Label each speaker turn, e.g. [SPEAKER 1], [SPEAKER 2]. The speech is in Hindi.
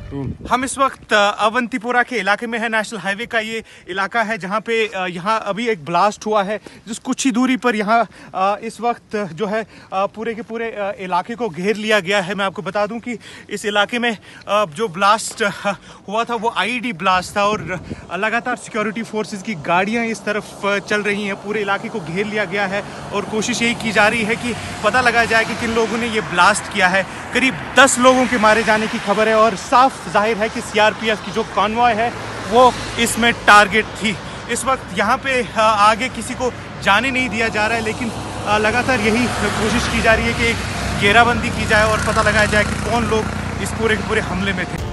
[SPEAKER 1] हम इस वक्त अवंतीपोरा के इलाके में है। नेशनल हाईवे का ये इलाका है जहाँ पे यहाँ अभी एक ब्लास्ट हुआ है, जिस कुछ ही दूरी पर यहाँ इस वक्त जो है पूरे के पूरे इलाके को घेर लिया गया है। मैं आपको बता दूं कि इस इलाके में जो ब्लास्ट हुआ था वो आईईडी ब्लास्ट था और लगातार सिक्योरिटी फोर्सेस की गाड़ियाँ इस तरफ चल रही हैं। पूरे इलाके को घेर लिया गया है और कोशिश यही की जा रही है कि पता लगाया जाए कि किन लोगों ने ये ब्लास्ट किया है। करीब 10 लोगों के मारे जाने की खबर है और साफ जाहिर है कि सीआरपीएफ की जो कॉन्वॉय है वो इसमें टारगेट थी। इस वक्त यहाँ पे आगे किसी को जाने नहीं दिया जा रहा है, लेकिन लगातार यही कोशिश की जा रही है कि घेराबंदी की जाए और पता लगाया जाए कि कौन लोग इस पूरे के पूरे हमले में थे।